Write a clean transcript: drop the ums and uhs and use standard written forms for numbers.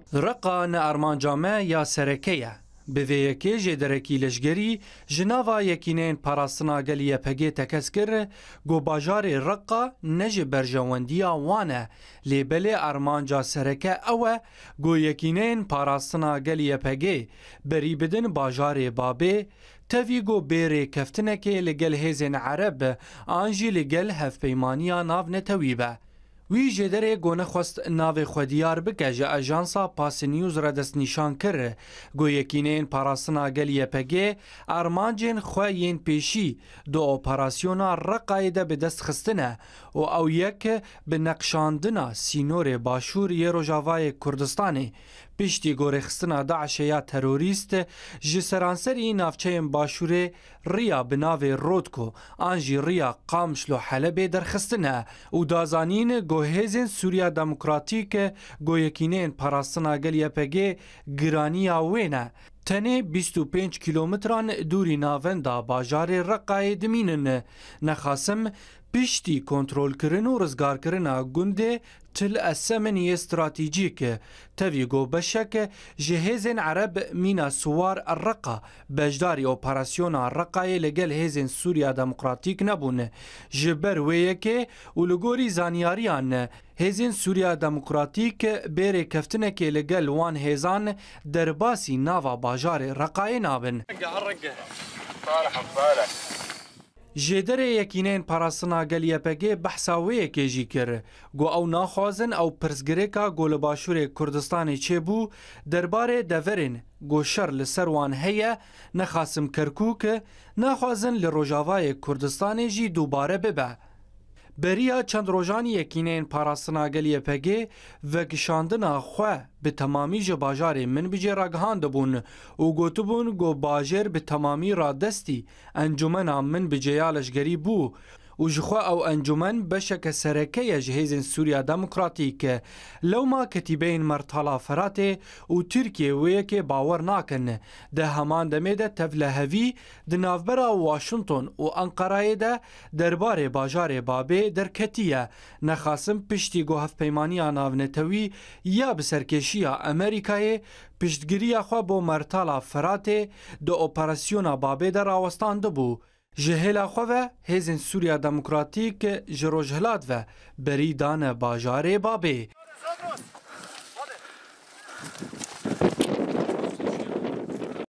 رقا نه ارمانجامه یا سرکیه. به ویکی جدرکی لشگری جناوا یکینین پاراستنا گلیه پگی تکس کر گو باجار رقا نج برجواندیا وانه لیبل ارمانجا سرکه اوه گو یکینین پاراستنا گلیه پگی بری بدن باجار بابه تفی گو بیره کفتنکه لگل هزین عرب آنجی لگل هف پیمانیا ناو نتویبه. وی جدره گونه خواست ناو خودیار بکه جه اجانسا پاس نیوز را دست نشان کر گو یکینین پاراستنا گلیه پگه ارمانجین خواهین پیشی دو اپراسیونا رقای ده به دست خستنه و او یک به نقشاندنا سینور باشور یه روژاوای کردستانی پشتی گوره خستنا داعش یا تروریست جه سرانسری نافچه باشور ریا بناو رودکو آنجی ریا قامشلو حلبه در خستنه و دازانین گو هزین سوریا دموکراتیک گو یکینین پاراستنا گلیه پگه گرانیا وینه تنه 25 کیلومتران دوری ناوندا باجار رقای دمینن نخاسم پشتی کنترول کرن و رزگار کرن گنده تل اسمنی استراتیجیک تاوی گو بشک جهازن عرب مینا سوار الرقا بجداری اپراسیون الرقای لگل هزین سوریا دموکراتیک نبون جبر ویکه و لگوری زانیاریان هزین سوریا دموکراتیک بیر کفتنک لگل وان هزان درباسی ناوا باجار رقای نابن جدره یکینین پاراستنا گلیه پگه بحثاویه که جی کر گو او ناخوازن او پرسگریکا گو لباشور کردستانی چه بو درباره دورین گو شر لسروان هیه نخاسم کرکوک ناخوازن لروجاوای کردستانی جی دوباره ببه. بریا چند روزانی یکینین پاراستنا گلیه پگه و گشاندنا خواه به تمامی جو باجار من بجه راگهاند بون و گوتو بون گو باجر به تمامی را دستی انجمنا من بجه یالشگری بو و جخوا او انجمن بشک سرکه جهازن سوریا دموکراتیک لو ما کتیبین مرتالا فراته و ترکیه ویک باور ناکن ده همان دمیده تفلهوی ده نافبرا واشنطن و انقرای ده درباره باجار بابه در کتیه نخاسم پشتی گو هف پیمانی ناونتوی یا بسرکشی امریکای پشتگیری خواه بو مرتالا فراته ده اپراسیون بابه در آوستان بو جهلا خواه هزین سوریا دموکراتیک جروجهلات و بریدان باجار بابه